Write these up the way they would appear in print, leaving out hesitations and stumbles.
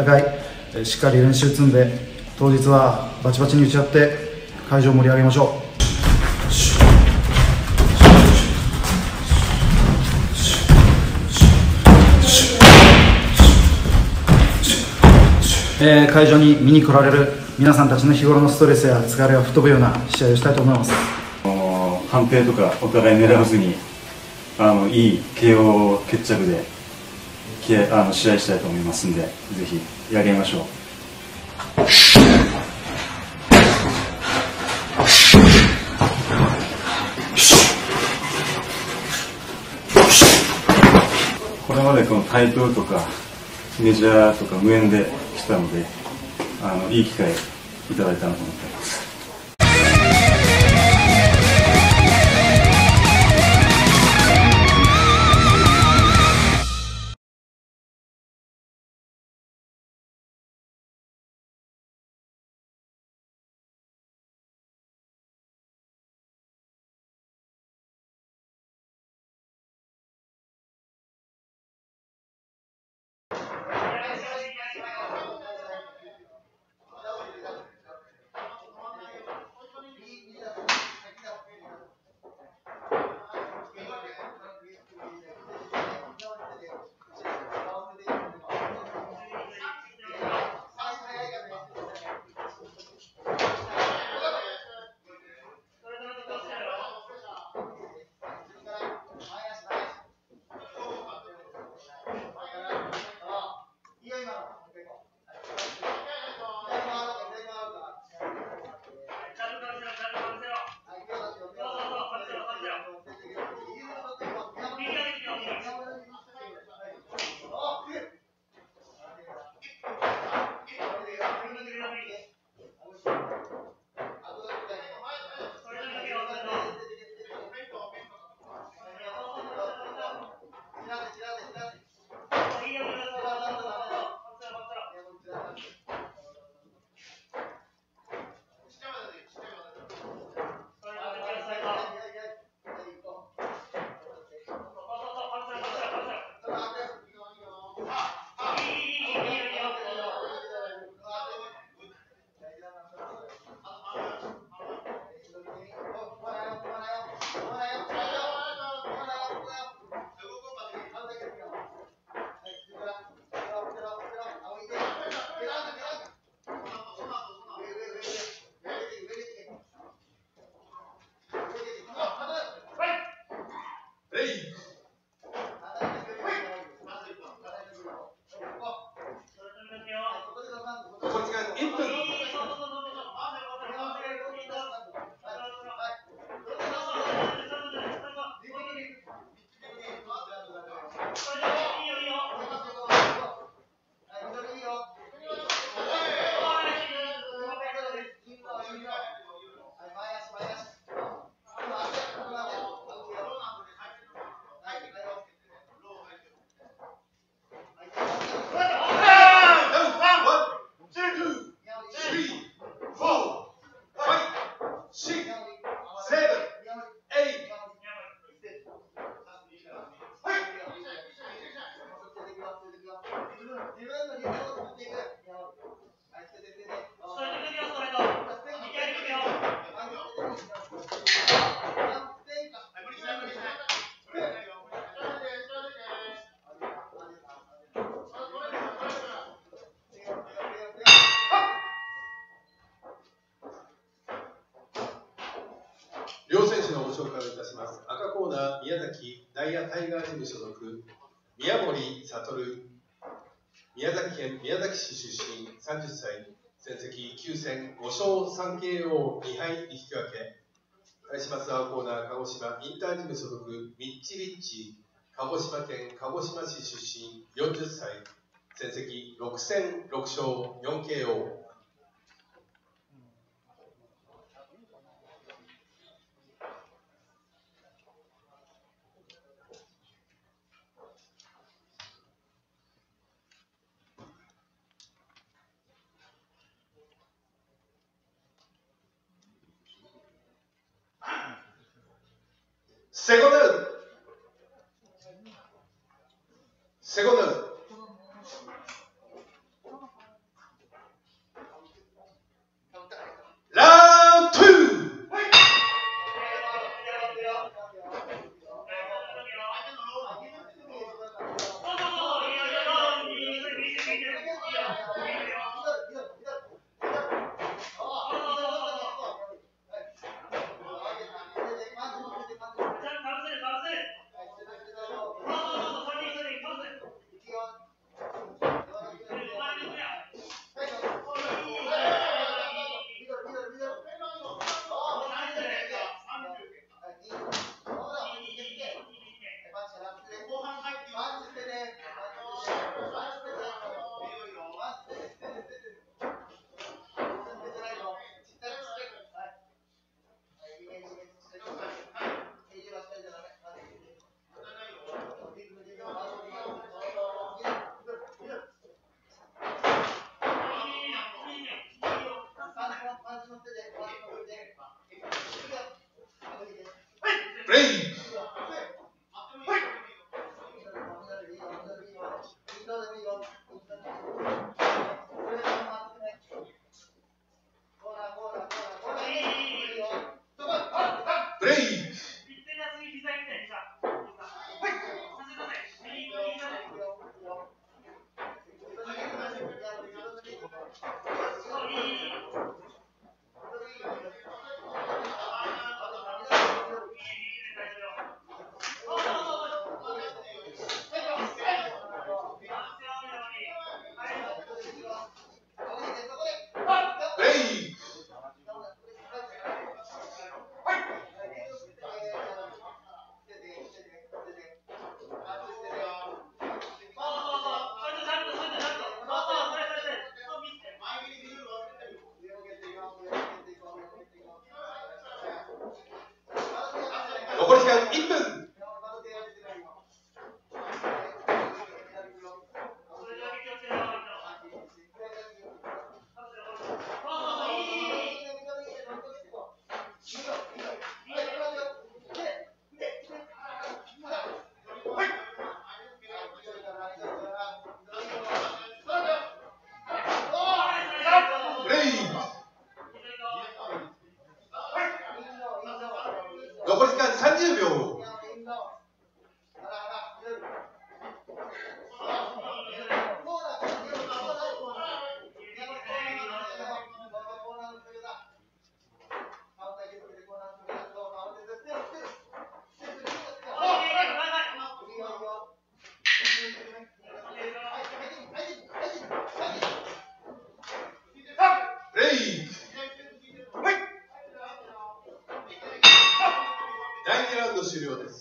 戦い、しっかり練習積んで、当日はバチバチに打ち合って会場を盛り上げましょう。会場に見に来られる皆さんたちの日頃のストレスや疲れが吹っ飛ぶような試合をしたいと思います。 判定とかお互い狙わずにいい KO 決着で試合したいと思いますんで、ぜひやりましょう。これまでこのタイトルとかメジャーとか無縁で来たので、いい機会いただいたなと思っています。 両選手のご紹介をいたします。赤コーナー、宮崎ダイヤタイガージム所属、宮森悟。宮崎県宮崎市出身、30歳、戦績9戦5勝 3KO 2敗1引き分け。対します青コーナー、鹿児島インタージム所属、ミッチリッチ、鹿児島県鹿児島市出身、40歳、戦績6戦6勝 4KO。セコンドアウト。セコンドアウト。 ブレイク。ブレイク。残り時間1分。残り時間30秒。ブレイク。第2ラウンド終了です。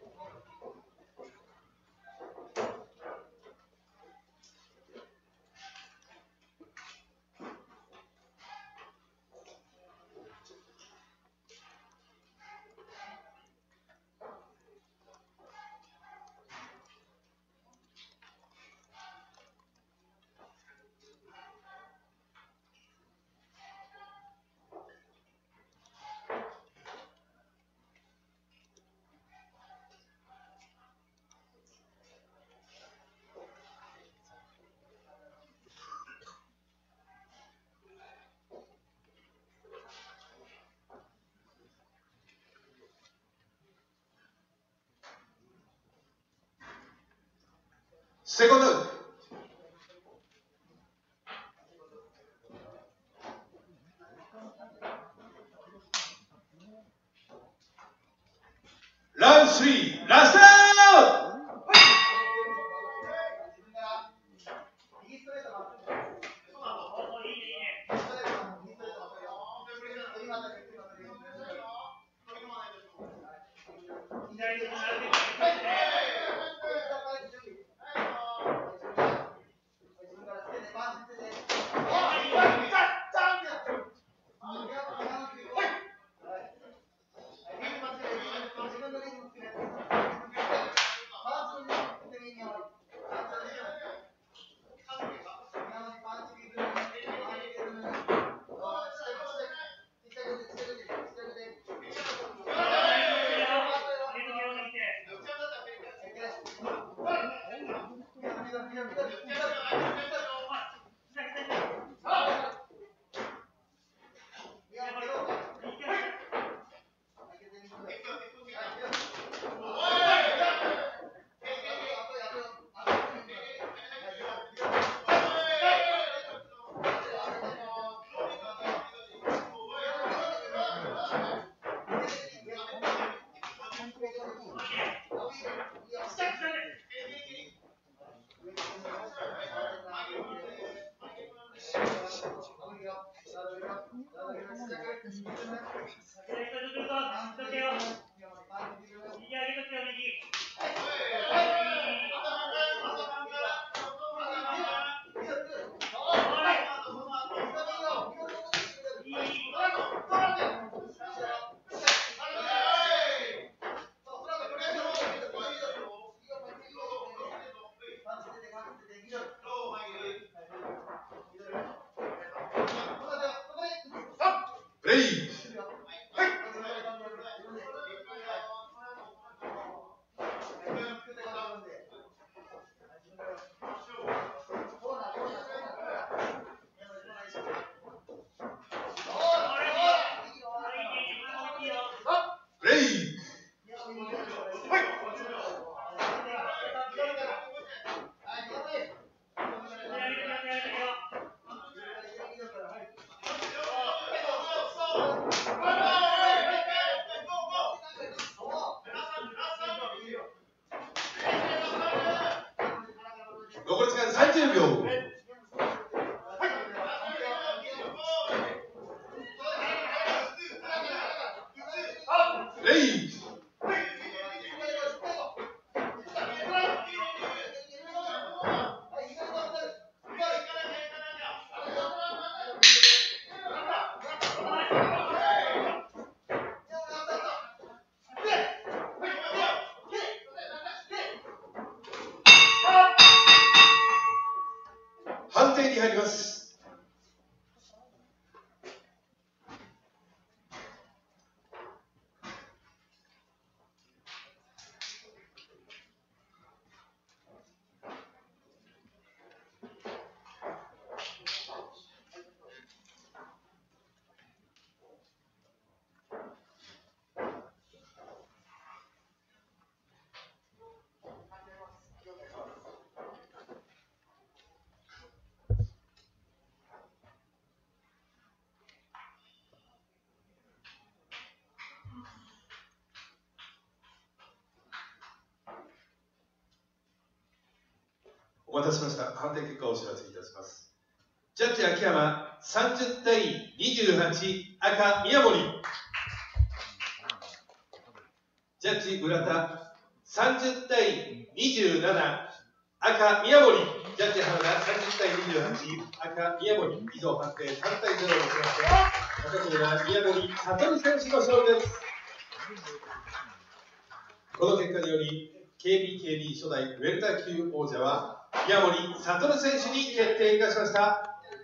セコンドアウト。ラウンド3、ラストラウンド。ブレイク。 30秒。レイ。判定に入ります。お待たせしました。判定結果をお知らせいたします。ジャッジ秋山30対28、赤宮森。ジャッジ浦田30対27、赤宮森。ジャッジ原田30対28、赤宮森。以上判定3対0をもちまして、赤コーナー宮森悟選手の勝利です。この結果により KBKB 初代ウェルター級王者は宮森悟選手に決定いたしました。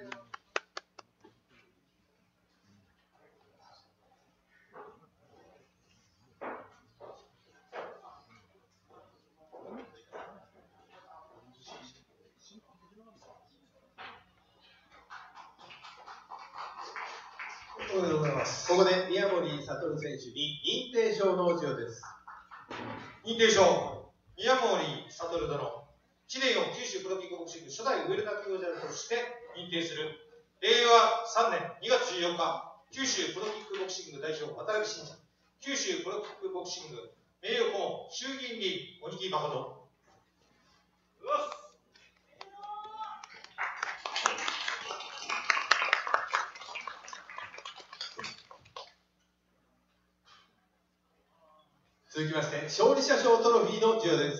おめでとうございます。ここで宮森悟選手に認定証の授与です。 認定証、宮森悟殿、知念を九州プロキックボクシング初代ウェルター級王者として認定する。令和3年2月14日、九州プロキックボクシング代表、渡辺慎二、九州プロキックボクシング名誉顧問、衆議院議員、鬼木誠。 続きまして、勝利者賞トロフィーの授与です。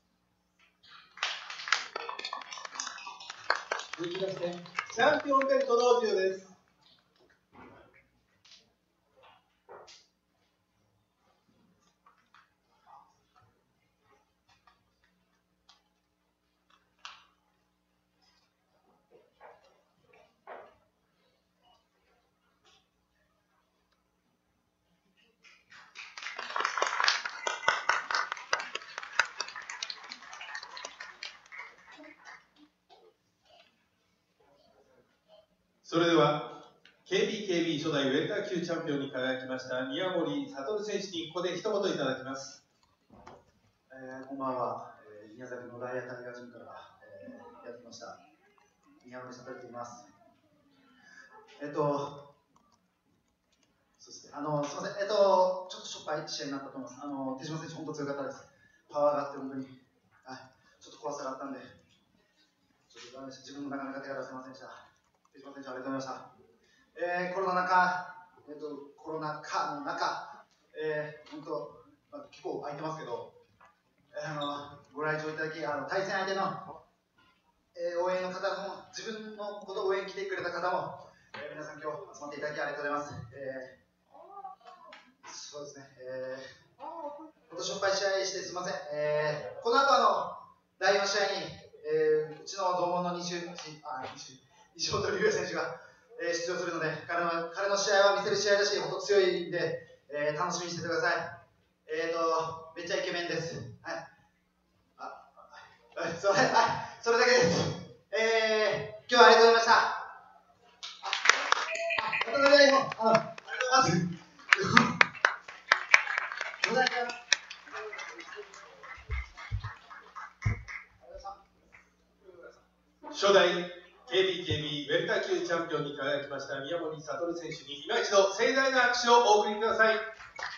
続きまして、チャンピオンベルトの授与です。それでは KBKB 初代ウェルター級チャンピオンに輝きました宮森悟選手にここで一言いただきます。 こんばんは、宮崎のダイヤタイガージムから、やってきました宮森悟と言います。そうですね、すみません、ちょっとしょっぱい試合になったと思います。手島選手、本当強かったです。パワーがあって、本当に、はい、ちょっと怖さがあったんで、ちょっとダメでした。自分もなかなか手が出せませんでした。手島選手、ありがとうございました。コロナ禍の中、本当、結構空いてますけど、ご来場いただき、対戦相手の、応援の方も、自分のことを応援に来てくれた方も、皆さん今日集まっていただきありがとうございます。そうですね、本当しょっぱい試合してすみません。この後第4試合に、うちの同門の西本龍也選手が、出場するので、彼の試合は見せる試合だし、本当強いんで、楽しみにしててください。めっちゃイケメンです。はい。すいません。それだけです。今日はありがとうございました。またね、ありがとうございます。 初代 KBKB ウェルター級チャンピオンに輝きました宮森悟選手に今一度盛大な拍手をお送りください。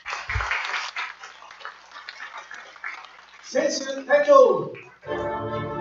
選手退場。